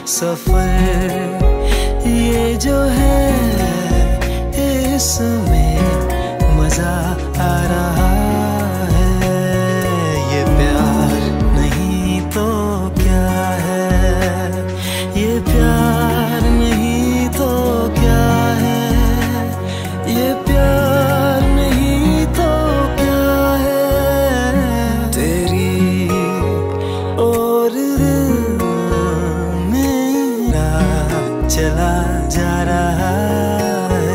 सफर ये जो है इसमें मजा आ रहा है। ये प्यार नहीं तो क्या है, ये प्यार नहीं तो क्या है, ये प्यार नहीं तो क्या है। तेरी और दिल मेरा चला जा रहा है।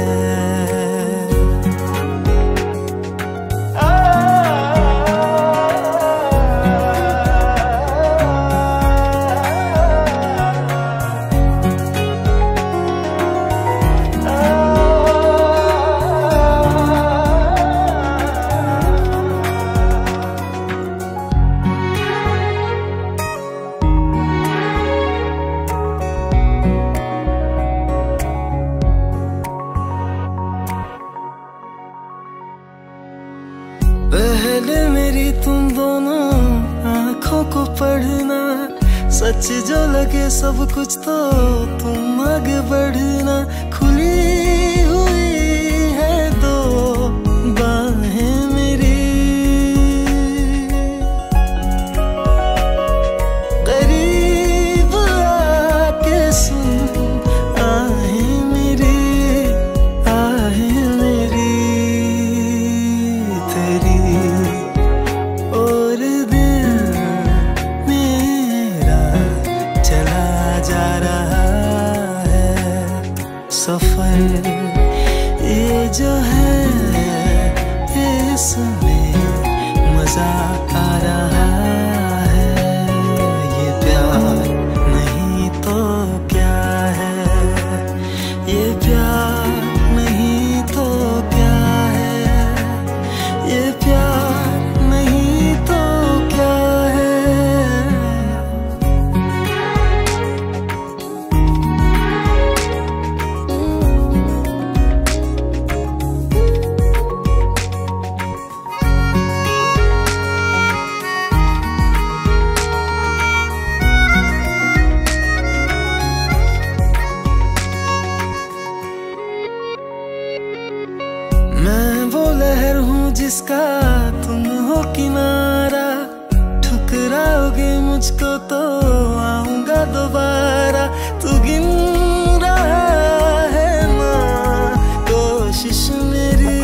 पहले मेरी तुम दोनों आँखों को पढ़ना, सच जो लगे सब कुछ तो तुम आगे बढ़ना। खुली हुई है दो बाहें मेरी, करीब आके सुन आहें मेरी, आहें मेरी। तेरी और दिल मेरा चला जा रहा है। सफर ये जो है इसमें मजा आ रहा है। ये प्यार नहीं तो क्या है, ये प्यार नहीं तो क्या है, ये प्यार नहीं तो क्या है। मैं वो लहर हूँ जिसका तुम हो किनारा, ठुकराओगे मुझको तो आऊंगा दोबारा। तू गिन रहा है ना कोशिश मेरी,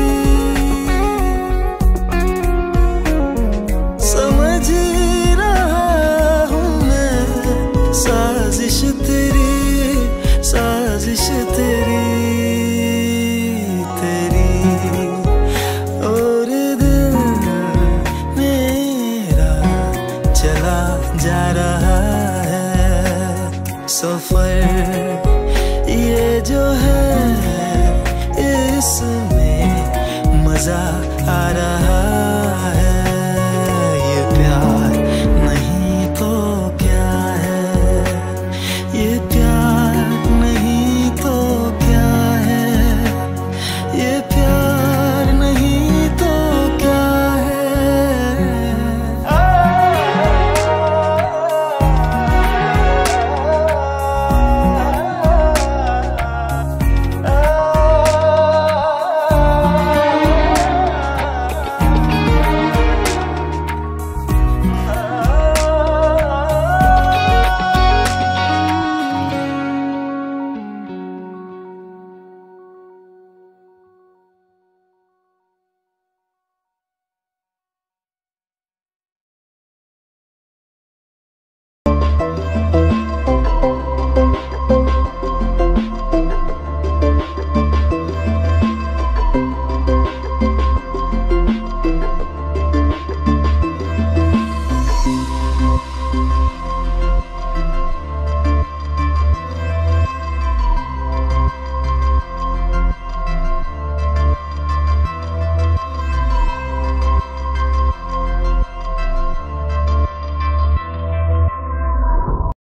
समझ रहा हूँ मैं साजिश तेरी, साजिश तेरी। और दिल मेरा चला जा रहा है। सफर ये जो है इसमें मजा आ रहा है।